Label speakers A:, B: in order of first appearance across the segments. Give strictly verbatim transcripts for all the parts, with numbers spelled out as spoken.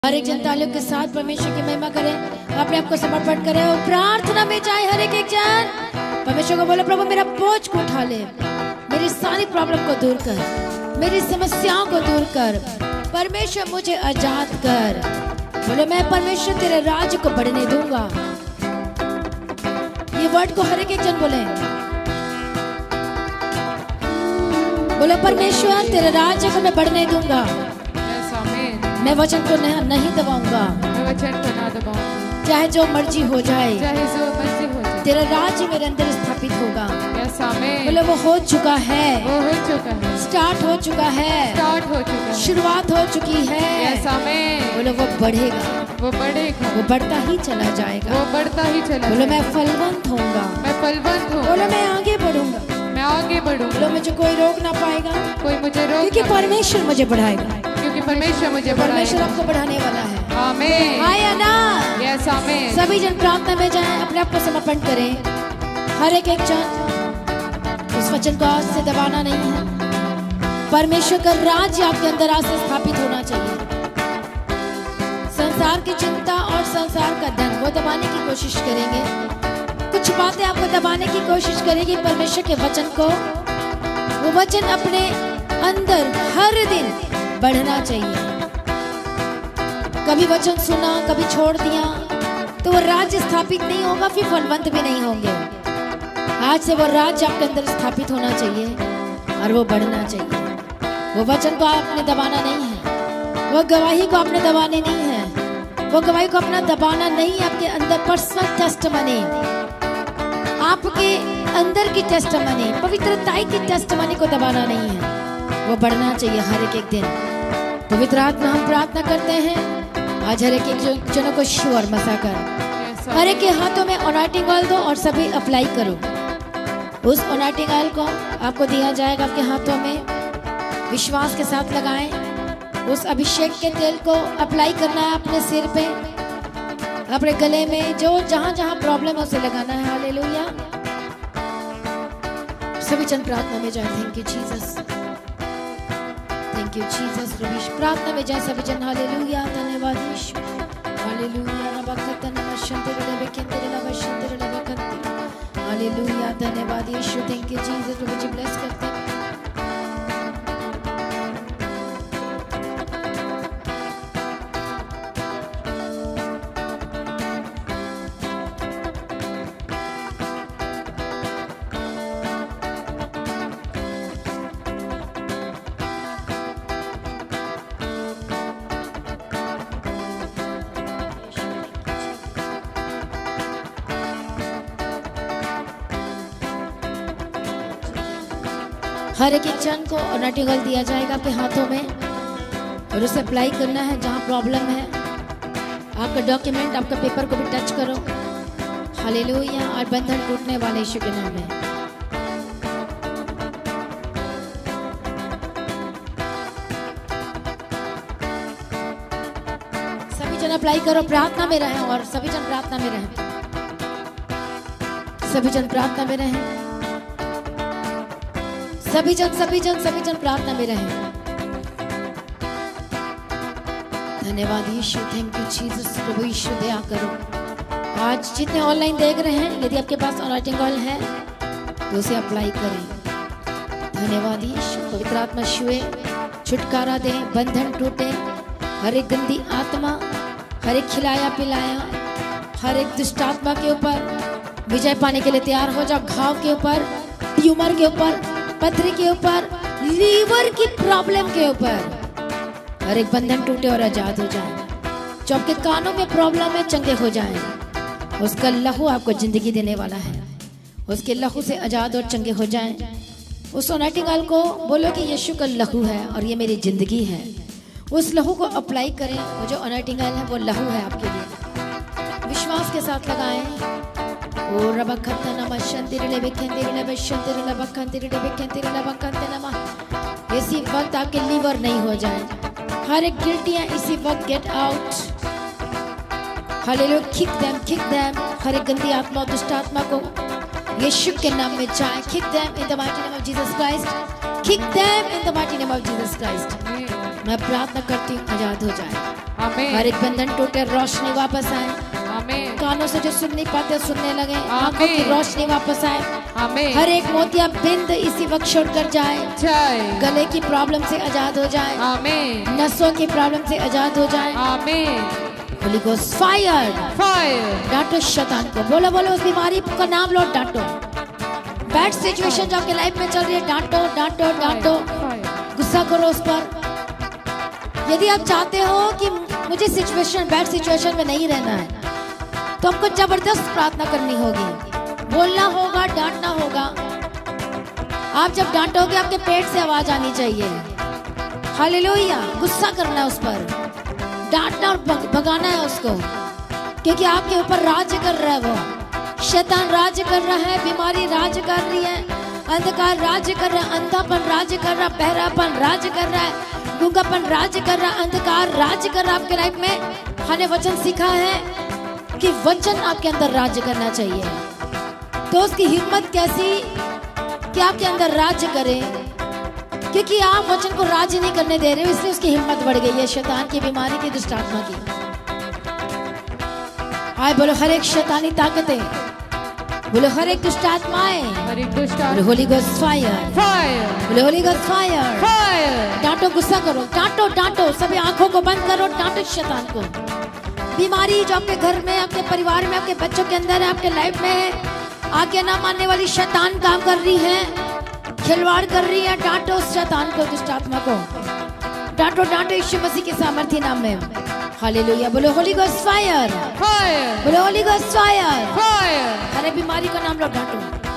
A: हर एक जन ताल्लुक के साथ परमेश्वर की महिमा करें, अपने आप को समर्पण करें और प्रार्थना में जाए। हर एक एक जन परमेश्वर को बोले, प्रभु मेरा बोझ को उठा ले, मेरी सारी प्रॉब्लम को दूर कर, मेरी समस्याओं को दूर कर, परमेश्वर मुझे आजाद कर। बोले मैं परमेश्वर तेरे राज्य को बढ़ने दूंगा। ये वर्ड को हर एक एक जन बोले, बोले परमेश्वर तेरे राज्य को मैं बढ़ने दूंगा। मैं वचन को नहीं दबाऊंगा,
B: मैं वचन को ना दबाऊंगा,
A: चाहे जो मर्जी हो जाए,
B: चाहे जो मर्जी हो जाए,
A: तेरा राज्य मेरे अंदर स्थापित होगा।
B: यस आमीन।
A: बोले वो हो चुका है,
B: वो हो चुका है,
A: स्टार्ट हो चुका है,
B: स्टार्ट हो चुका है,
A: शुरुआत हो चुकी है।
B: यस आमीन।
A: बोले वो बढ़ेगा,
B: वो बढ़ेगा,
A: वो बढ़ता ही चला जाएगा,
B: वो बढ़ता ही चला।
A: बोले मैं फलवंत होऊंगा,
B: मैं फलवंत हूँ,
A: बोले मैं आगे बढ़ूंगा,
B: मैं आगे बढ़ूंगा,
A: बोले मुझे कोई रोक ना पाएगा,
B: कोई मुझे रोक,
A: क्योंकि परमेश्वर मुझे बढ़ाएगा,
B: क्योंकि परमेश्वर मुझे
A: परमेश्वर आपको बढ़ाने वाला है।
B: आमीन।
A: हाय ना।
B: यस आमीन।
A: सभी जन प्रार्थना में जाएं, अपने आप को समर्पण करें। हर एक एक जन उस वचन को आज से दबाना नहीं है। परमेश्वर का राज्य आपके अंदर आज से स्थापित होना चाहिए। संसार की चिंता और संसार का धन वो दबाने की कोशिश करेंगे, कुछ बातें आपको दबाने की कोशिश करेगी। परमेश्वर के वचन को, वो वचन अपने अंदर हर दिन बढ़ना चाहिए। कभी वचन सुना, कभी छोड़ दिया तो वो राज्य स्थापित नहीं होगा, फिर फलवंत भी नहीं होंगे। आज से वो राज्य आपके अंदर स्थापित होना चाहिए और वो बढ़ना चाहिए। वो वचन को आपने दबाना नहीं है, वो गवाही को आपने दबाने नहीं है, वो गवाही को अपना दबाना नहीं है। आपके अंदर पर्सनल टेस्टमनी, आपके अंदर की टेस्टमनी, पवित्रता की टेस्टमनी को दबाना नहीं है, वो बढ़ना चाहिए हर एक एक दिन। पवित्र आत्मा हम प्रार्थना करते हैं आज हर एक एक जनों को शू और मसा कर, हर एक के हाथों में अनॉइंटिंग ऑयल दो और सभी अप्लाई करो। उस अनॉइंटिंग ऑयल को आपको दिया जाएगा आपके हाथों में, विश्वास के साथ लगाएं। उस अभिषेक के तेल को अप्लाई करना है अपने सिर पे, अपने गले में, जो जहां जहां प्रॉब्लम है उसे लगाना है। हालेलुया। सभी जन प्रार्थना में जाए। Thank you Jesus, thank you Jesus. प्रभु प्रार्थना में जाए सभी जन। हालेलुया, धन्यवाद यीशु। हालेलुया, रबकत नमशंते रबकेंते रबशंते रबकंते। हालेलुया, धन्यवाद यीशु। Thank you Jesus. प्रभु जी ब्लेस करते हैं। हर एक जन को अनॉइंटिंग ऑयल दिया जाएगा आपके हाथों में और उसे अप्लाई करना है जहां प्रॉब्लम है। आपका डॉक्यूमेंट, आपका पेपर को भी टच करो। हालेलुया। और बंधन टूटने वाले यीशु के नाम में। सभी जन अप्लाई करो, प्रार्थना में रहें और सभी जन प्रार्थना में रहें, सभी जन प्रार्थना में रहें, सभी जन सभी जन सभी जन प्रार्थना में रहें। धन्यवाद यीशु। Thank you Jesus. प्रभु यीशु दया करो। आज जितने ऑनलाइन देख रहे हैं, यदि आपके पास अनॉइंटिंग ऑयल है तो उसे अप्लाई करें। धन्यवाद यीशु। पवित्र आत्मा छुए, छुटकारा दे, बंधन टूटे, हर एक गंदी आत्मा, हर एक खिलाया पिलाया, हर एक दुष्ट आत्मा के ऊपर विजय पाने के लिए तैयार हो जाओ। घाव के ऊपर, ट्यूमर के ऊपर, पथरी के ऊपर, लीवर की प्रॉब्लम के ऊपर हर एक बंधन टूटे और आजाद हो जाए। जो आपके कानों में प्रॉब्लम है चंगे हो जाए। उसका लहू आपको जिंदगी देने वाला है, उसके लहू से आजाद और चंगे हो जाए। उस अनॉइंटिंग ऑयल को बोलो कि यीशु का लहू है और ये मेरी जिंदगी है। उस लहू को अप्लाई करें। वो जो अनॉइंटिंग ऑयल है वो लहू है आपके लिए। विश्वास के साथ लगाएं। ओ रबकत नमशंते रबकेंते रबशंते रबकंते रबकेंते रबकंते नम। इसी वक्त आपके लीवर नहीं हो जाए। हर एक गिल्टियां इसी वक्त गेट आउट। हालेलुया। Kick them, kick them. हर एक गंदी आत्मा, दुष्ट आत्मा को यीशु के नाम में जाए। Kick them in the mighty name of Jesus Christ. Kick them in the mighty name of Jesus Christ. मैं प्रार्थना करती हूँ आजाद हो जाए।
B: आमीन।
A: हर एक बंधन टूटे, रोशनी वापस आए।
B: आमीन।
A: कानों से जो सुन नहीं पाते सुनने लगे, आंखों की रोशनी वापस आए।
B: आमीन।
A: हर एक मोतिया बिंद इसी वक्त छोड़ कर जाए।
B: जय।
A: गले की प्रॉब्लम से आजाद हो जाए।
B: आमीन।
A: नसों की प्रॉब्लम से आजाद हो जाए।
B: आमीन।
A: Holy ghost fire.
B: फायर।
A: डांटो शैतान को, बोलो बोलो उस बीमारी का नाम लो, डांटो। बैड सिचुएशन जो आपके लाइफ में चल रही है, डांटो डांटो डांटो, गुस्सा करो उस पर। यदि आप चाहते हो कि मुझे सिचुएशन बैड सिचुएशन में नहीं रहना है, तो आपको जबरदस्त प्रार्थना करनी होगी, बोलना होगा, डांटना होगा। आप जब डांटोगे आपके पेट से आवाज आनी चाहिए। हालेलुया। गुस्सा करना है उस पर, डांटना और भगाना है उसको, क्योंकि आपके ऊपर राज्य कर रहा है वो। शैतान राज्य कर रहा है, बीमारी राज्य कर रही है, अंधकार राज्य कर रहा है, अंधापन राज्य कर रहा है, बहरापन राज्य कर रहा है, गूंगापन राज्य कर रहा है, अंधकार राज्य कर रहा है आपके लाइफ में। हमने वचन सीखा है कि वचन आपके अंदर राज्य करना चाहिए। तो उसकी हिम्मत कैसी कि आपके अंदर राज्य करे, क्योंकि आप वचन को राज्य नहीं करने दे रहे हो, इसलिए उसकी हिम्मत बढ़ गई है शैतान की, बीमारी की, दुष्ट आत्मा की। हाय बोलो हर एक शैतानी ताकतें, बोलो हर एक दुष्ट आत्माएं,
B: हर एक दुष्ट
A: बोलो होली गोस्ट फायर।
B: फायर।
A: बोलो होली गोस्ट फायर।
B: फायर।
A: डांटो, गुस्सा करो, डांटो डांटो, सभी आंखों को बंद करो, डांटो शैतान को। बीमारी जो आपके घर में, आपके परिवार में, आपके बच्चों के अंदर है, आपके लाइफ में है, आगे ना मानने वाली शैतान काम कर रही है, खिलवाड़ कर रही है, डांटो उस शैतान को, दुष्ट आत्मा को डांटो डांटो यीशु मसीह के सामर्थ्य नाम में। हालेलुया। बोलो होली गोस्ट फायर।
B: फायर।
A: बोलो होली गोस्ट फायर।
B: फायर।
A: हर एक बीमारी का नाम लो, डांटो।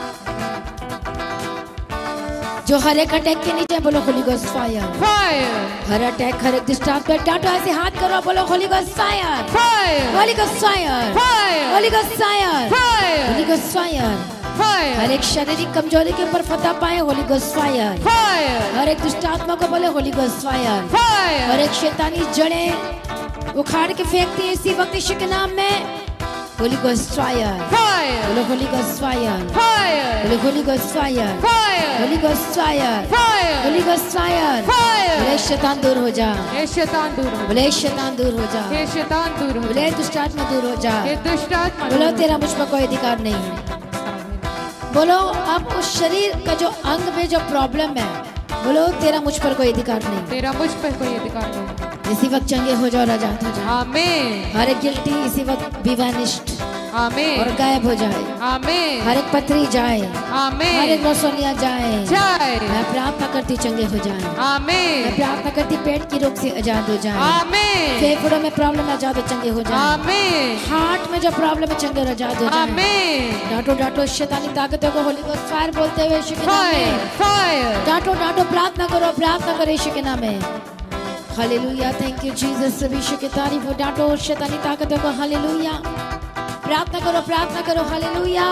A: जो हर एक अटैक के नीचे, बोलो होली गोस्ट फायर।
B: फायर।
A: हर अटैक, हर एक डिस्टर्ब पे डांटो, ऐसे हाथ करो, बोलो holy ghost fire.
B: Fire.
A: Holy ghost fire.
B: Fire.
A: Holy ghost fire.
B: Fire.
A: Holy ghost fire.
B: Fire.
A: हर एक शारीरिक कमजोरी के ऊपर फतह पाए, होली गोस्ट फायर।
B: फायर।
A: हर एक दुष्ट आत्मा को बोले होली गोस्ट फायर।
B: फायर।
A: हर एक शैतानी जड़ें उखाड़ के फेंकती है इसी वक्त यीशु के नाम में, होली गोस्ट फायर।
B: फायर।
A: बोलो होली गोस्ट फायर।
B: फायर।
A: बोलो holy ghost fire.
B: Fire.
A: Holy ghost fire.
B: Fire.
A: Holy ghost fire.
B: Fire.
A: बोले शैतान दूर हो जा,
B: हे शैतान दूर हो।
A: बोले शैतान दूर हो जा,
B: हे शैतान दूर हो।
A: बोले दुष्ट आत्मा दूर हो जा,
B: हे दुष्ट आत्मा
A: बोलो
B: दूर हो।
A: तेरा मुझ पर कोई अधिकार नहीं है। बोलो अब उस शरीर का जो अंग में जो प्रॉब्लम है, बोलो तेरा मुझ पर कोई अधिकार नहीं।
B: तेरा मुझ पर कोई अधिकार नहीं।
A: इसी वक्त चंगे हो जाओ, आजाद हो जाओ।
B: आमीन।
A: हर एक गिल्टी इसी वक्त बी वैनिश्ड
B: आमीन।
A: और गायब हो जाए।
B: आमीन।
A: हर एक पथरी जाए,
B: आमीन।
A: हर एक नसोनियां जाए।
B: जय।
A: मैं प्रार्थना करती चंगे हो जाए।
B: आमीन।
A: मैं प्रार्थना करती पेट की रोग से आजाद हो जाए।
B: आमीन।
A: फेफड़ों में प्रॉब्लम है, आजाद हो चंगे हो जाए।
B: आमीन।
A: हार्ट में जो प्रॉब्लम है, चंगे और आजाद हो जाए।
B: आमीन।
A: डांटो डांटो शैतानी ताकतों को होली गोस्ट फायर बोलते हुए यीशु के नाम
B: फायर।
A: में
B: फायर।
A: डांटो डांटो, प्रार्थना करो, प्रार्थना करो यीशु के नाम में। हालेलुया। Thank you Jesus. सब यीशु की तारीफ हो। डांटो शैतानी ताकतों को। हालेलुया। प्रार्थना करो, प्रार्थना करो। हालेलुया।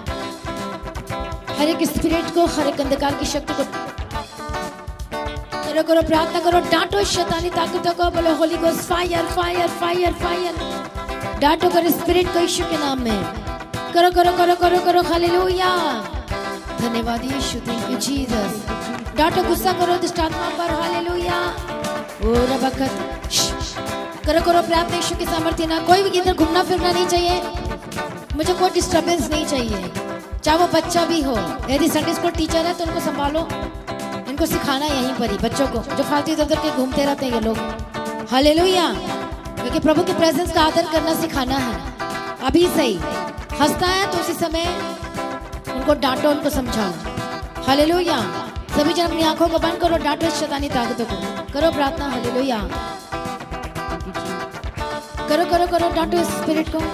A: हर एक स्पिरिट को, हर एक अंधकार की शक्ति को करो करो, प्रार्थना करो, डांटो शैतानी ताकतों को। बोलो holy ghost fire fire fire fire. डांटो करो स्पिरिट को यीशु के नाम में। करो करो करो करो करो। हालेलुया। धन्यवाद यीशु। Thank you Jesus. डांटो, गुस्सा करो दुष्ट आत्मा पर। हालेलुया। ओ रबकत करो करो, प्रार्थना यीशु के सामर्थ्य ना। कोई भी इधर घूमना फिरना नहीं चाहिए, मुझे कोई डिस्टर्बेंस नहीं चाहिए, चाहे वो बच्चा भी हो। यदि संडे स्कूल टीचर है तो उनको संभालो, इनको सिखाना यहीं पर ही बच्चों को, जो फालतू इधर उधर के घूमते रहते हैं ये लोग। हालेलुया। क्योंकि प्रभु के प्रेजेंस का आदर करना सिखाना है। अभी सही हंसता है तो उसी समय उनको डांटो, उनको समझाओ। हालेलुया। सभी जन अपनी आंखों को बंद करो, डांटो शैतानी ताकतों को। करो प्रार्थना। हालेलुया। करो करो करो, डांटो स्पिरिट को।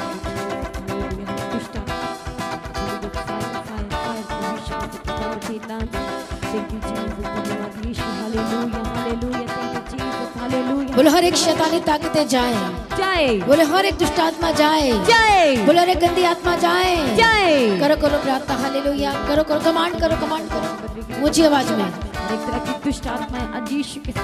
A: बोलो हर एक शैतानी ताकतें जाए
C: जाए।
A: बोलो हर एक दुष्ट आत्मा जाए
C: जाए।
A: बोलो हर एक गंदी आत्मा जाए
C: जाए।
A: करो करो प्रार्थना। हालेलुया। करो करो, कमांड करो, कमांड करो ऊंची आवाज में।
C: एक तरह की दुष्ट आत्माएं अजीश के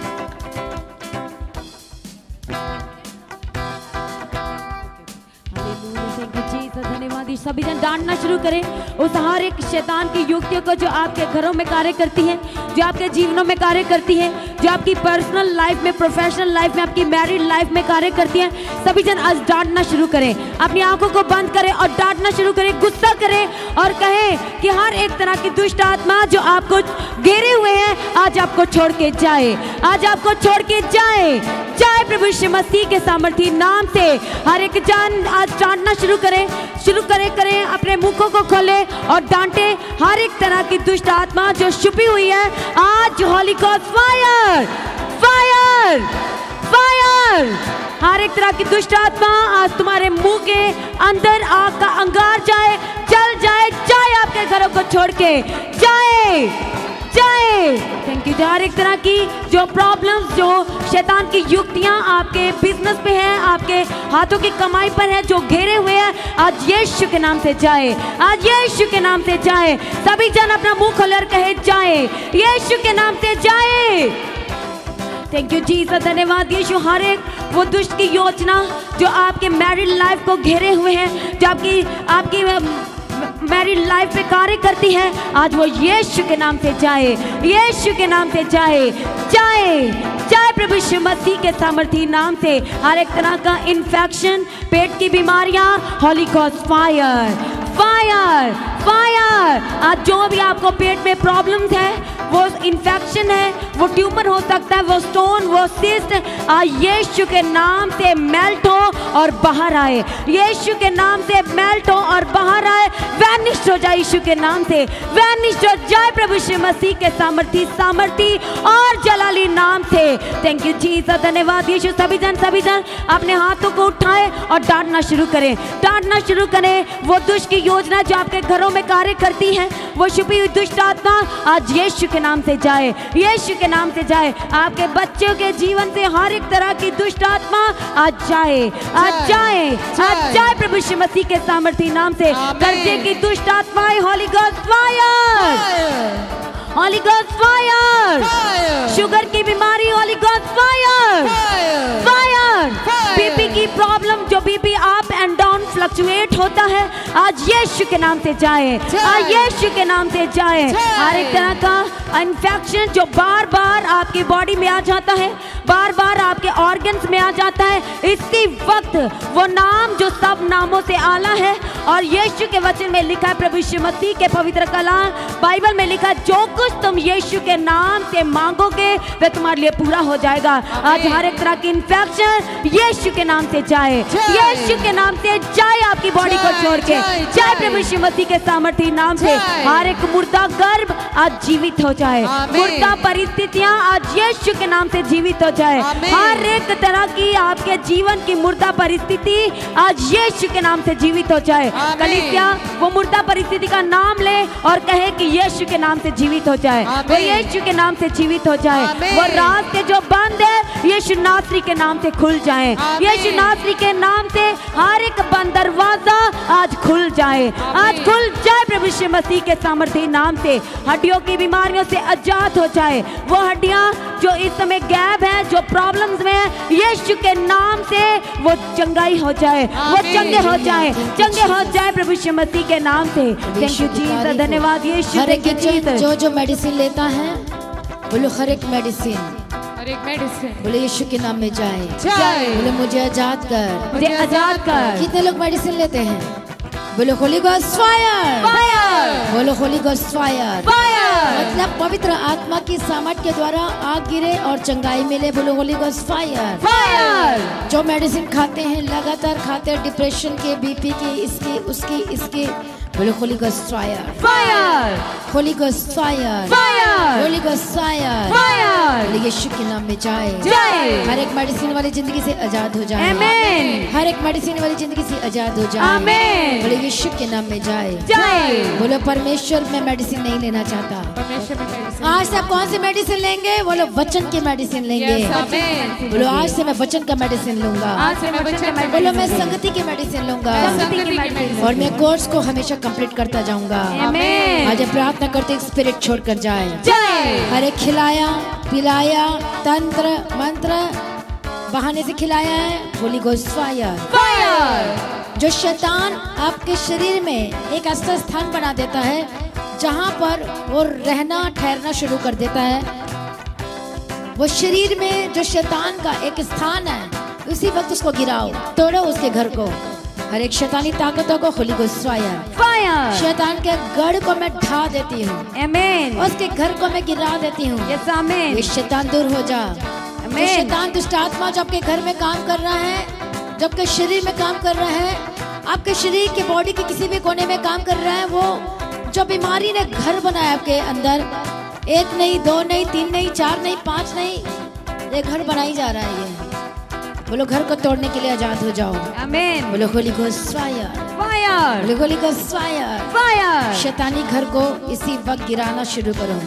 C: धन्यवाद। सभी जन डांटना शुरू करें उस हर एक शैतान की युक्तियों को जो आपके घरों में कार्य करती है, जो आपके जीवनों में कार्य करती है, जो आपकी पर्सनल लाइफ में, प्रोफेशनल लाइफ में, आपकी मैरिड लाइफ में कार्य करती हैं, सभी जन आज डांटना शुरू करें। अपनी आंखों को बंद करें और डांटना शुरू करें, गुस्सा करें और कहें कि हर एक तरह की दुष्ट आत्मा जो आपको घेरे हुए हैं आज आपको छोड़ के जाए, आज आपको छोड़ के जाए जाए प्रभु यीशु मसीह के सामर्थी नाम से। हर एक जान आज डांटना शुरू करें, शुरू करें करें अपने मुखों को खोले और डांटे हर एक तरह की दुष्ट आत्मा जो छुपी हुई है। आज holy ghost fire, fire, fire. हर एक तरह की दुष्ट आत्मा आज तुम्हारे मुंह के अंदर आग का अंगार जाए, जल जाए, जाए आपके घरों को छोड़ के जाए, जाए। Thank you. हर एक तरह की जो प्रॉब्लम्स, जो शैतान की युक्तियां आपके बिजनेस पे हैं, आपके हाथों की कमाई पर है, जो घेरे हुए हैं, आज यीशु के नाम से जाए, आज यीशु के नाम से जाए। सभी जन अपना मुंह खोलकर कहे जाए, यीशु के नाम से जाए। थैंक यू जीसस, धन्यवाद यीशु। हर एक वो दुष्ट की योजना जो आपके मैरिड लाइफ को घेरे हुए हैं, जो आपकी आपकी मैरिड लाइफ पे कार्य करती है, आज वो यीशु के नाम से जाए, यीशु के नाम से जाए, जाए, जाए प्रभु यीशु मसीह के सामर्थी नाम से। हर एक तरह का इन्फेक्शन, पेट की बीमारियां, holy ghost fire, fire, fire. आज जो भी आपको पेट में प्रॉब्लम्स है, वो इन्फेक्शन है, वो ट्यूमर हो सकता है, वो स्टोन, वो सिस्ट, आज यीशु के नाम से मेल्ट हो और बाहर आए, यीशु के नाम से मेल्ट हो और बाहर आए, वैनिश हो जाए यीशु के नाम से, वैनिश हो जाए प्रभु यीशु मसीह के सामर्थी, सामर्थी और जलाली नाम से। थैंक यू जीसस, धन्यवाद यीशु। सभी जन सभी जन अपने हाथों को उठाएं और डांटना शुरू करें, डांटना शुरू करें। वो दुष्ट की योजना जो आपके घरों में कार्य करती है, वो छुपी हुई दुष्ट आत्मा आज यीशु के नाम से जाए, यीशु के नाम से जाए। आपके बच्चों के जीवन से हर एक तरह की दुष्ट आत्मा आज जाए, आज जाए, आज जाए प्रभु यीशु मसीह के सामर्थी नाम से। कर्जे की दुष्ट आत्माएं, holy ghost fire, holy ghost fire. Sugar की बीमारी, holy ghost fire, fire. BP की प्रॉब्लम, जो BP up and down fluctuate होता है, आज यीशु के नाम से जाए, आज यीशु के नाम से जाए। हर एक तरह का इन्फेक्शन जो बार बार आपकी बॉडी में आ जाता है, बार बार आपके ऑर्गन्स में आ जाता है, इसी वक्त वो नाम जो सब नामों से आला है और यीशु के वचन में लिखा है, प्रभु यीशु मसीह के पवित्र कलाम बाइबल में लिखा, जो कुछ तुम यीशु के नाम से मांगोगे वह तुम्हारे लिए पूरा हो जाएगा। आज हर एक तरह की इन्फेक्शन यीशु के नाम से जाए, यीशु के नाम से जाए, आपकी बॉडी को छोड़ के जाए प्रभु यीशु मसीह के सामर्थी नाम से। हर एक मुर्दा गर्भ आज जीवित हो जाए, मुर्दा परिस्थितियां आज यीशु के नाम से जीवित हो जाए। हर एक तरह की आपके जीवन की मुर्दा परिस्थिति आज यीशु के नाम से जीवित हो जाए। कलीसिया वो मुर्दा परिस्थिति का नाम ले और कहे कि यीशु के नाम से जीवित हो जाए, वो यीशु के नाम से जीवित हो जाए। वो राज के जो बंद है यीशु नासरी के नाम से खुल जाए, यीशु नासरी के नाम से हर एक बंद दरवाजा आज खुल जाए, आज खुल जाए प्रभु यीशु मसीह के सामर्थी नाम से। हड्डियों की बीमारियों से आजाद हो जाए, वो हड्डियां जो इस समय गैप है, जो प्रॉब्लम्स में है, यीशु के नाम से वो चंगाई हो जाए, वो चंगे हो जाए, चंगे हो जाए प्रभु यीशु मसीह के नाम से। थैंक यू जीसस, धन्यवाद यीशु।
A: हर एक जो जो मेडिसिन लेता है, बोलो हर एक मेडिसिन,
B: हर एक मेडिसिन
A: बोले यीशु के नाम में जाए, बोले मुझे आजाद कर,
C: मुझे आजाद कर।
A: कितने लोग मेडिसिन लेते हैं? बोलो होली गॉस्ट फायर, फायर। बोलो होली गॉस्ट फायर, फायर। मतलब पवित्र आत्मा की सामर्थ के द्वारा आग गिरे और चंगाई मिले। बोलो होली गॉस्ट फायर, फायर। जो मेडिसिन खाते हैं, लगातार खाते हैं, डिप्रेशन के, बीपी के, इसके उसकी इसके, बोलो holy ghost fire, fire. Holy ghost fire, fire. Holy ghost fire, fire. यीशु के नाम में जाए, जाए। हर एक मेडिसिन वाली जिंदगी से आजाद हो जाए, आमीन। हर एक मेडिसिन वाली जिंदगी से आजाद हो जाए, आमीन। बोलो यीशु के नाम में जाए, जाए। बोलो परमेश्वर में मेडिसिन नहीं लेना चाहता। आज से आप कौन सी मेडिसिन लेंगे? बोलो वचन की मेडिसिन लेंगे। बोलो आज से मैं वचन का मेडिसिन लूंगा, बोलो मैं संगति की मेडिसिन लूंगा और मैं कोर्स को हमेशा कंप्लीट करता जाऊंगा। आज प्रार्थना करते स्पिरिट छोड़ कर जाए, हर एक खिलाया पिलाया तंत्र मंत्र बहाने से खिलाया है, होली गोस्ट फायर, फायर। जो शैतान आपके शरीर में एक ऐसा स्थान बना देता है जहां पर वो रहना ठहरना शुरू कर देता है, वो शरीर में जो शैतान का एक स्थान है, उसी वक्त उसको गिराओ, तोड़ो उसके घर को। हर एक शैतानी ताकतों को होली गोस्ट फायर
C: फायर।
A: शैतान के गढ़ को मैं ढा देती हूँ,
C: आमेन।
A: उसके घर को मैं गिरा देती हूँ।
C: यस आमेन।
A: ये शैतान दूर हो जा। ये शैतान दुष्ट आत्मा जो आपके घर में काम कर रहा है, जो आपके शरीर में काम कर रहा है, आपके शरीर के बॉडी के किसी भी कोने में काम कर रहा है, वो जो बीमारी ने घर बनाया आपके अंदर, एक नहीं, दो नहीं, तीन नहीं, चार नहीं, पांच नहीं, ये घर बनाई जा रहा है। ये बोलो घर को तोड़ने के लिए आजाद हो जाओ।
C: आमेन।
A: बोलो होली गोस्ट फायर
C: फायर।
A: बोलो होली गोस्ट फायर
C: फायर।
A: शैतानी घर को इसी वक्त गिराना शुरू करो,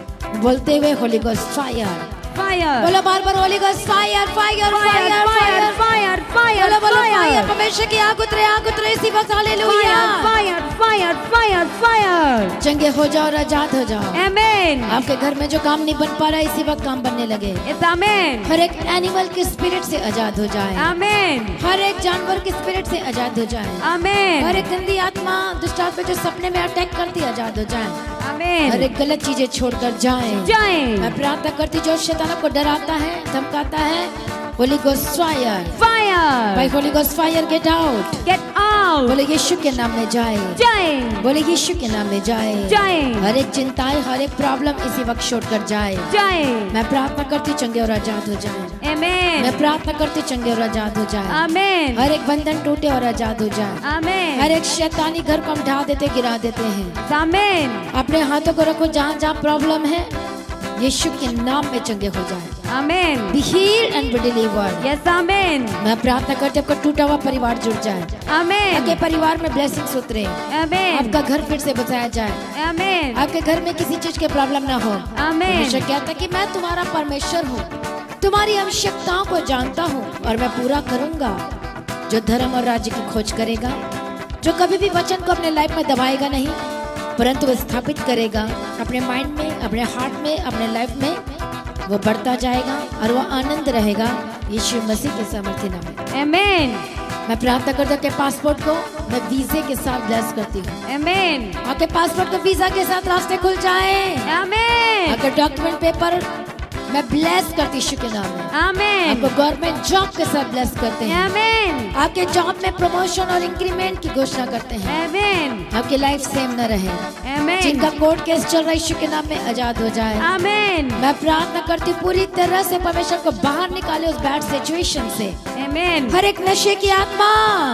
A: बोलते हुए होली गोस्ट फायर
C: फायर।
A: बोलो बार बार holy ghost fire fire fire fire
C: fire fire.
A: बोलो बोलो फायर। परमेश्वर की आग उतरे, आग उतरे इसी वक्त। Hallelujah.
C: Fire fire fire fire.
A: चंगे हो जाओ और आजाद हो जाओ।
C: आमेन।
A: आपके घर में जो काम नहीं बन पा रहा है, इसी वक्त काम बनने लगे।
C: Yes amen.
A: हर एक एनिमल के स्पिरिट से आजाद हो जाए।
C: आमेन।
A: हर एक जानवर के स्पिरिट से आजाद हो जाए।
C: आमेन।
A: हर एक गंदी आत्मा दुष्ट आत्मा जो सपने में अटैक करती है, आजाद हो जाए।
C: आमेन।
A: हर एक गलत चीजें छोड़कर जाएं।
C: जाएं।
A: मैं प्रार्थना करती जो शैतान को डराता है, धमकाता है, holy ghost fire
C: fire.
A: By holy ghost fire get out.
C: Get out.
A: बोले यीशु के नाम में जाए।
C: जाए।
A: बोले यीशु के नाम में जाए।
C: जाए।
A: हर एक चिंताएं, हर एक प्रॉब्लम इसी वक्त छोड़कर जाए।
C: जाए।
A: मैं प्रार्थना करती चंगे और आजाद हो जाए।
C: आमेन।
A: मैं प्रार्थना करती चंगे और आजाद हो जाए।
C: आमेन।
A: हर एक बंधन टूटे और आजाद हो जाए।
C: आमेन।
A: हर एक शैतानी घर को हम ढा देते, गिरा देते हैं।
C: आमेन।
A: अपने हाथों को रखो जहाँ जहाँ प्रॉब्लम है, यीशु के नाम में चंगे हो जाए।
C: Amen.
A: Be healed and be delivered।
C: Yes amen.
A: मैं प्रार्थना करती हूँ आपका टूटा हुआ परिवार जुड़ जाए।
C: आमेन।
A: आपके परिवार में ब्लेसिंग्स उतरे।
C: आमेन।
A: आपका घर फिर से बचाया जाए।
C: आमेन।
A: आपके घर में किसी चीज के प्रॉब्लम ना हो।
C: आमेन।
A: परमेश्वर कहता है कि मैं तुम्हारा परमेश्वर हूँ, तुम्हारी आवश्यकताओं को जानता हूँ और मैं पूरा करूँगा। जो धर्म और राज्य की खोज करेगा, जो कभी भी वचन को अपने लाइफ में दबाएगा नहीं, परंतु वो स्थापित करेगा अपने माइंड में, अपने हार्ट में, अपने लाइफ में, वो बढ़ता जाएगा और वो आनंद रहेगा यीशु मसीह के सामर्थ्य नाम में।
C: आमेन।
A: मैं प्रार्थना करती हूँ कि पासपोर्ट को मैं वीजे के साथ ब्लेस करती हूँ।
C: आमेन।
A: आपके पासपोर्ट को वीजा के साथ रास्ते खुल जाए।
C: आमेन।
A: आपके डॉक्यूमेंट पेपर मैं ब्लेस करती यीशु के नाम में।
C: आमेन।
A: आपको गवर्नमेंट जॉब के साथ ब्लेस करते हैं।
C: आमेन।
A: आपके जॉब में प्रमोशन और इंक्रीमेंट की घोषणा करते हैं।
C: आमेन।
A: आपकी लाइफ सेम न रहे।
C: आमेन।
A: जिनका कोर्ट केस चल रहा है, यीशु के नाम में आजाद हो जाए।
C: आमेन।
A: मैं प्रार्थना करती हूँ पूरी तरह से परमेश्वर को बाहर निकाले उस बैड सिचुएशन से।
C: आमेन।
A: हर एक नशे की आत्मा,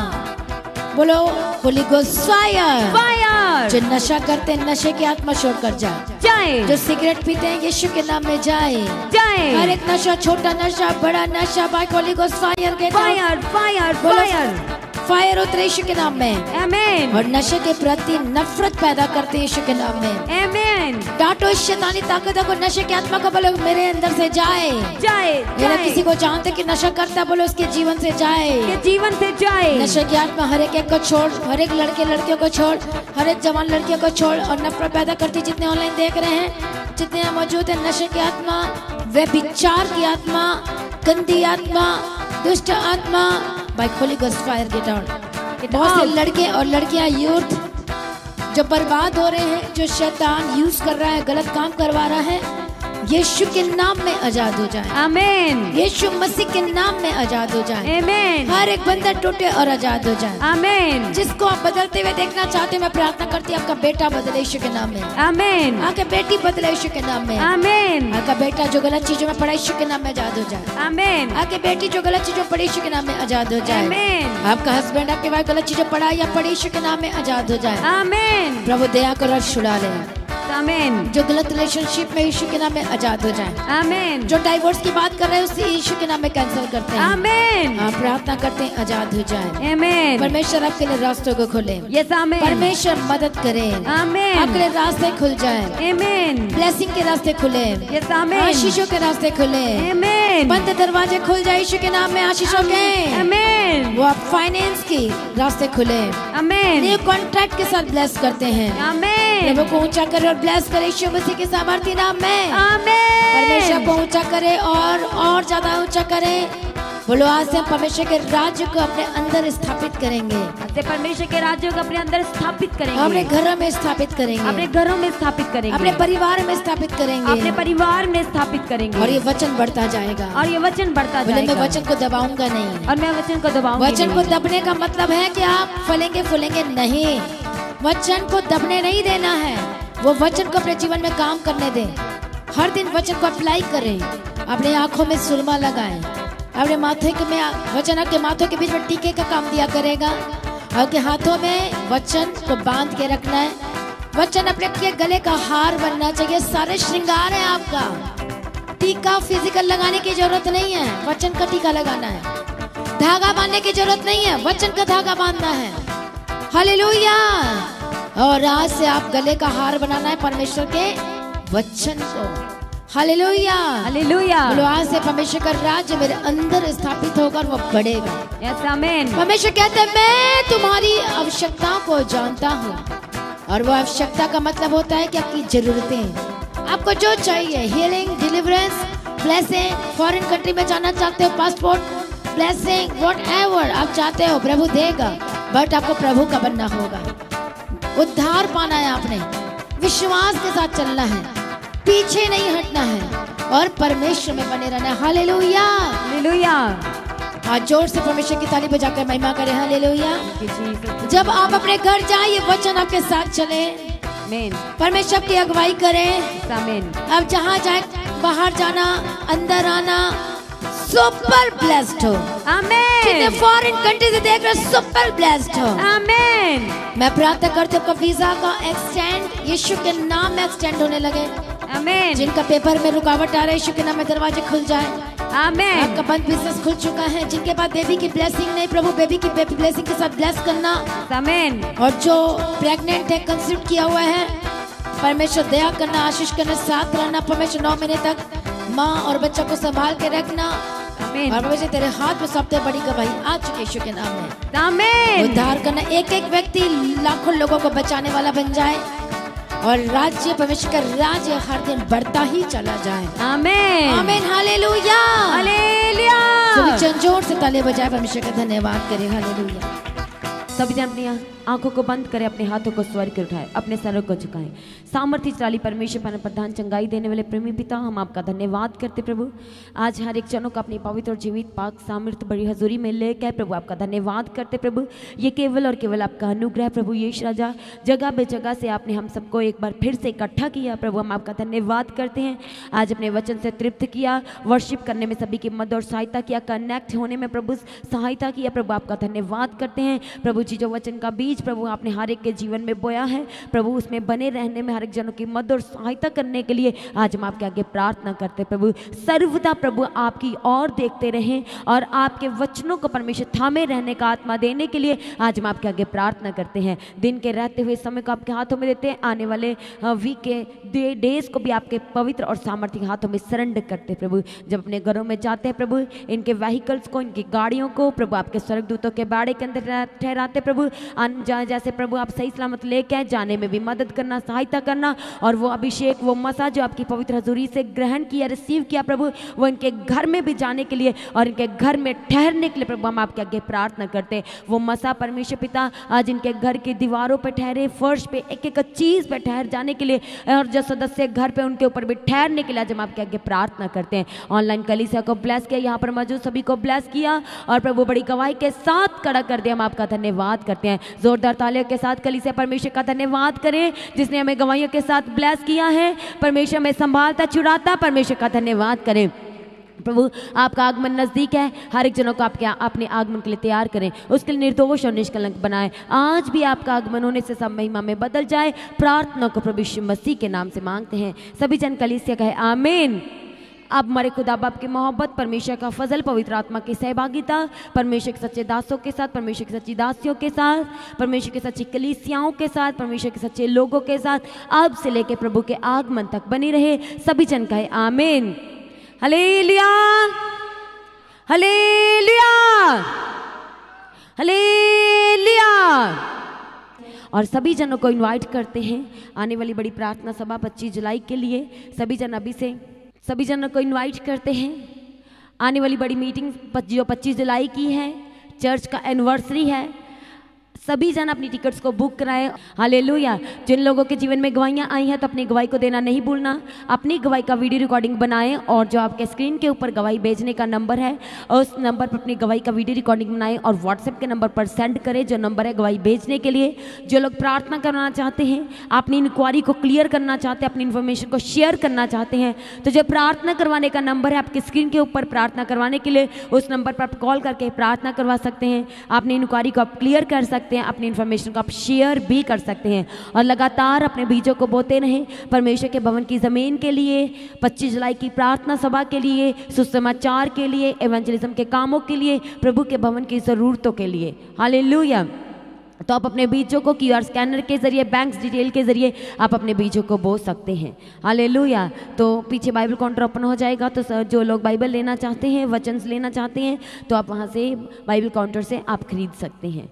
A: बोलो होली गोस्ट फायर
C: फायर।
A: जो नशा करते हैं, नशे की आत्मा छोड़कर जाए।
C: जाए।
A: जो सिगरेट पीते हैं, यीशु के नाम में जाए।
C: जाए।
A: हर एक नशा, छोटा नशा, बड़ा नशा, by holy ghost fire get out.
C: Fire fire
A: बोलो,
C: फायर।
A: फायर उतरे यीशु के नाम में।
C: आमेन।
A: और नशे के प्रति नफरत पैदा करते हैं यीशु के नाम में।
C: आमेन।
A: डांटो इस शैतानी ताकतों को, नशे की आत्मा को, बोलो मेरे अंदर से जाए।
C: जाए।
A: मेरा किसी को जानते कि नशा करता है, बोलो उसके जीवन से जाए।
C: के जीवन से जाए।
A: नशे की आत्मा हर एक एक को छोड़, हर एक लड़के लड़कियों को छोड़, हर एक जवान लड़कियों को छोड़ और नफरत पैदा करती। जितने ऑनलाइन देख रहे हैं, जितने यहाँ मौजूद है, नशे की आत्मा, व्यभिचार की आत्मा, गंदी आत्मा, दुष्ट आत्मा, by holy ghost fire get out. बहुत से लड़के और लड़कियां, यूथ जो बर्बाद हो रहे हैं, जो शैतान यूज कर रहा है, गलत काम करवा रहा है, यीशु के नाम में आजाद हो जाए।
C: आमेन।
A: यीशु मसीह के नाम में आजाद हो जाए।
C: आमेन।
A: हर एक बंधन टूटे और आजाद हो जाए।
C: आमेन।
A: जिसको आप बदलते हुए देखना चाहते हैं, मैं प्रार्थना करती हूँ आपका बेटा बदले यीशु के नाम में।
C: आमेन।
A: आपके बेटी बदले यीशु के नाम में।
C: आमेन।
A: आपका बेटा जो गलत चीजों में पड़ा, यीशु के नाम में आजाद हो जाए।
C: आमेन।
A: आपकी बेटी जो गलत चीजों पड़ी, यीशु के नाम में आजाद हो जाए।
C: आमेन।
A: आपका हस्बैंड, आपके वाइफ गलत चीजों पढ़ा या पढ़ी, यीशु के नाम में आजाद हो जाए।
C: आमेन।
A: प्रभु दया कर और छुड़ा ले।
C: आमेन।
A: जो गलत रिलेशनशिप में, यीशु के नाम में आजाद हो जाए।
C: आमेन।
A: जो डाइवोर्स की बात कर रहे हैं, उसे यीशु के नाम में कैंसिल करते हैं।
C: आमेन।
A: आप प्रार्थना करते हैं आजाद हो जाए।
C: आमेन।
A: परमेश्वर आपके लिए रास्तों को खोले।
C: Yes amen.
A: परमेश्वर मदद करे।
C: आमेन।
A: आपके लिए रास्ते खुल जाए।
C: आमेन।
A: ब्लेसिंग के रास्ते खुले।
C: Yes amen.
A: आशीषों के रास्ते खुले।
C: आमेन।
A: बंद दरवाजे खुल जाए यीशु के नाम में, आशीषों के।
C: आमेन।
A: वो आप फाइनेंस की रास्ते खुले।
C: आमेन।
A: न्यू कॉन्ट्रैक्ट के साथ ब्लेस करते हैं।
C: आमेन।
A: प्रभु को ऊंचा करे और ब्लेस करे यीशु मसीह के सामर्थ्य नाम में।
C: आमेन।
A: परमेश्वर को ऊंचा करे और और ज्यादा ऊंचा करे। बोलो आज से हम परमेश्वर के राज्य को अपने अंदर स्थापित करेंगे,
C: आज से परमेश्वर के राज्य को अपने अंदर स्थापित करेंगे,
A: अपने घरों में स्थापित करेंगे,
C: अपने घरों में स्थापित करेंगे,
A: अपने परिवार में स्थापित करेंगे,
C: अपने परिवार में स्थापित करेंगे।
A: और ये वचन बढ़ता जाएगा,
C: और ये वचन बढ़ता
A: बोले मैं
C: जाएगा।
A: वचन को दबाऊंगा नहीं,
C: और मैं वचन को दबाऊंगी
A: वचन को
C: नहीं।
A: दबने का मतलब है कि आप फलेंगे फूलेंगे नहीं, वचन को दबने नहीं देना है, वो वचन को अपने जीवन में काम करने दें। हर दिन वचन को अप्लाई करें, अपने आंखों में सुरमा लगाएं, अपने माथे के में वचन आपके माथों के बीच में टीके का काम दिया करेगा, आपके हाथों में वचन को बांध के रखना है। वचन अपने के गले का हार बनना चाहिए, सारे श्रृंगार है आपका। टीका फिजिकल लगाने की जरूरत नहीं है, वचन का टीका लगाना है। धागा बांधने की जरूरत नहीं है, वचन का धागा बांधना है। हालेलुया। और आज से आप गले का हार बनाना है परमेश्वर के वचन को। Hallelujah,
C: hallelujah.
A: बोलो आज से परमेश्वर का राज्य मेरे अंदर स्थापित होगा और वो बढ़ेगा।
C: यस आमीन।
A: परमेश्वर कहते हैं मैं तुम्हारी आवश्यकताओं को जानता हूँ, और वो आवश्यकता का मतलब होता है कि आपकी जरूरतें, आपको जो चाहिए, healing, deliverance, blessing, foreign country में जाना चाहते हो, पासपोर्ट, ब्लेसिंग, व्हाटएवर आप चाहते हो प्रभु देगा, बट आपको प्रभु का बनना होगा। उद्धार पाना है, आपने विश्वास के साथ चलना है, पीछे नहीं हटना है और परमेश्वर में बने रहना है। Hallelujah,
C: hallelujah.
A: आज जोर से परमेश्वर की ताली बजाकर महिमा करें। हालेलुया। जब आप अपने घर जाएं, ये वचन आपके साथ चले,
C: आमीन।
A: परमेश्वर की अगुवाई करें।
C: आमीन।
A: अब जहाँ जाए, बाहर जाना, अंदर आना, सुपर ब्लेस्ड हो। जितने
C: आमीन।
A: फॉरेन कंट्री से देख रहे, सुपर ब्लेस्ड हो।
C: आमीन।
A: मैं प्रार्थना करती हूँ, वीजा का एक्सटेंड यीशु के नाम में एक्सटेंड होने लगे।
C: आमीन।
A: जिनका पेपर में रुकावट आ रहा है, यीशु के नाम में दरवाजे खुल जाए।
C: आमीन।
A: आपका बंद बिजनेस खुल चुका है। जिनके पास बेबी की ब्लेसिंग नहीं, प्रभु बेबी की ब्लेसिंग के साथ ब्लेस करना।
C: आमीन।
A: और जो प्रेग्नेंट है, कंसीव किया हुआ है, परमेश्वर दया करना, आशीष करना, साथ रहना। परमेश्वर नौ महीने तक माँ और बच्चों को संभाल के रखना।
C: आमीन।
A: और परमेश्वर तेरे हाथ में सबसे बड़ी गवाही आ चुकी है यीशु के नाम में।
C: आमीन।
A: उद्धार करना, एक एक व्यक्ति लाखों लोगों को बचाने वाला बन जाए, और राज्य, परमेश्वर का राज्य हर दिन बढ़ता ही चला जाए।
C: आमीन।
A: आमीन। Hallelujah,
C: hallelujah.
A: सभी जन जोर से ताली बजाए परमेश्वर का धन्यवाद करें। हालेलुया।
C: सभी जन अपनी आंखों को बंद करें, अपने हाथों को स्वर्ग के उठाएं, अपने सरों को झुकाएं। सामर्थ्य चाली परमेश्वर परम प्रधान, चंगाई देने वाले प्रेमी पिता, हम आपका धन्यवाद करते प्रभु। आज हर एक जनों को अपनी पवित्र और जीवित पाक सामर्थ्य बड़ी हजूरी में लेकर प्रभु आपका धन्यवाद करते प्रभु। ये केवल और केवल आपका अनुग्रह प्रभु यीशु राजा। जगह बेजगह से आपने हम सबको एक बार फिर से इकट्ठा किया प्रभु, हम आपका धन्यवाद करते हैं। आज अपने वचन से तृप्त किया, वर्शिप करने में सभी की मदद और सहायता किया, कनेक्ट होने में प्रभु सहायता किया प्रभु, आपका धन्यवाद करते हैं प्रभु जी। जो वचन का बीज प्रभु आपने हर एक के जीवन में बोया है प्रभु, उसमें बने रहने में हर एक जनों की मदद और सहायता करने के लिए आज हम आपके आगे प्रार्थना करते प्रभु। सर्वदा प्रभु आपकी ओर देखते रहें और आपके वचनों को परमेश्वर थामे रहने का आत्मा देने के लिए आज हम आपके आगे प्रार्थना करते हैं। दिन के रहते हुए समय को आपके हाथों में देते हैं, आने वाले वीक के डे, डेज को भी आपके पवित्र और सामर्थ्य हाथों में सरेंडर करते प्रभु। जब अपने घरों में जाते हैं प्रभु, इनके व्हीकल्स को, इनकी गाड़ियों को प्रभु आपके स्वर्गदूतों के बाड़े के अंदर ठहराते प्रभु। आन जाए जैसे प्रभु आप सही सलामत लेके आए, जाने में भी मदद करना, सहायता करना, और वो अभिषेक, वो मसा जो आपकी पवित्र हजूरी से ग्रहण किया, रिसीव किया प्रभु, वो इनके घर में भी जाने के लिए और इनके घर में ठहरने के लिए प्रभु हम आपके आगे प्रार्थना करते हैं। वो मसा परमेश्वर पिता आज इनके घर की दीवारों पर ठहरे, फर्श पे, एक एक चीज पे ठहर जाने के लिए, और जो सदस्य घर पे उनके ऊपर भी ठहरने के लिए आज हम आपके आगे प्रार्थना करते हैं। ऑनलाइन कलीसिया को ब्लेस किया, यहाँ पर मौजूद सभी को ब्लेस किया, और प्रभु बड़ी गवाही के साथ खड़ा कर दिया, हम आपका धन्यवाद करते हैं। जोरदार तालियों के साथ कलीसिया परमेश्वर का धन्यवाद करें जिसने हमें गवाहियों के साथ ब्लेस किया है। परमेश्वर में संभालता छुड़ाता, परमेश्वर का धन्यवाद करें प्रभु। आपका आगमन नजदीक है, हर एक जनों को आपके अपने आगमन के लिए तैयार करें, उसके लिए निर्दोष और निष्कलंक बनाएं। आज भी आपका आगमन होने से सब महिमा में बदल जाए। प्रार्थना को प्रभु यीशु मसीह के नाम से मांगते हैं। सभी जन कलीसिया कहे आमीन। अब हमारे खुदा बाप की मोहब्बत, परमेश्वर का फजल, पवित्र आत्मा की सहभागिता, परमेश्वर के सच्चे दासों के साथ, परमेश्वर की सच्ची दासियों के साथ, परमेश्वर की सच्ची कलीसियाओं के साथ, परमेश्वर के सच्चे लोगों के साथ अब से लेकर प्रभु के आगमन तक बनी रहे। सभी जन कहे आमीन। Hallelujah, hallelujah, hallelujah. और सभी जनों को इनवाइट करते हैं आने वाली बड़ी प्रार्थना सभा पच्चीस जुलाई के लिए। सभी जन अभी से सभी जनों को इनवाइट करते हैं आने वाली बड़ी मीटिंग जो पच्चीस जुलाई की है, चर्च का एनिवर्सरी है, सभी जन अपनी टिकट्स को बुक कराएं। हालेलुया। जिन लोगों के जीवन में गवाहियाँ आई हैं तो अपनी गवाही को देना नहीं भूलना। अपनी गवाही का वीडियो रिकॉर्डिंग बनाएं और जो आपके स्क्रीन के ऊपर गवाही भेजने का नंबर है उस नंबर पर अपनी गवाही का वीडियो रिकॉर्डिंग बनाएं और व्हाट्सएप के नंबर पर सेंड करें जो नंबर है गवाही भेजने के लिए। जो लोग प्रार्थना करना चाहते हैं, अपनी इंक्वायरी को क्लियर करना चाहते हैं, अपनी इन्फॉर्मेशन को शेयर करना चाहते हैं, तो जो प्रार्थना करवाने का नंबर है आपके स्क्रीन के ऊपर, प्रार्थना करवाने के लिए उस नंबर पर आप कॉल करके प्रार्थना करवा सकते हैं। अपनी इंक्वायरी को आप क्लियर कर सकते हैं, अपनी इन्फॉर्मेशन को आप शेयर भी कर सकते हैं और लगातार अपने बीजों को बोते रहें परमेश्वर के भवन की ज़मीन के लिए, पच्चीस जुलाई की प्रार्थना सभा के लिए, सुसमाचार के लिए, एवेंजलिज्म के कामों के लिए, प्रभु के भवन की ज़रूरतों के लिए। हालेलुया। तो आप अपने बीजों को क्यूआर स्कैनर के जरिए, बैंक डिटेल के जरिए आप अपने बीजों को बो सकते हैं। हालेलुया। तो पीछे बाइबल काउंटर ओपन हो जाएगा, तो जो लोग बाइबल लेना चाहते हैं, वचन लेना चाहते हैं, तो आप वहाँ से बाइबल काउंटर से आप खरीद सकते हैं।